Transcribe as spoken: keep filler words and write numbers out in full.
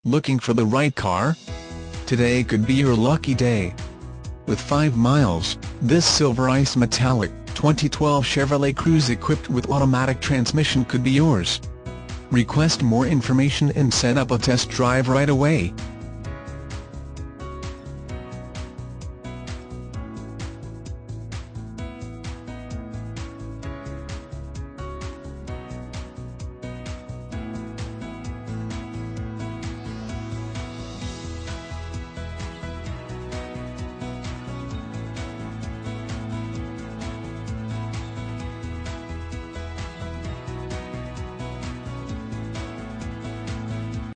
Looking for the right car? Today could be your lucky day. With five miles, this silver ice metallic, twenty twelve Chevrolet Cruze equipped with automatic transmission could be yours. Request more information and set up a test drive right away.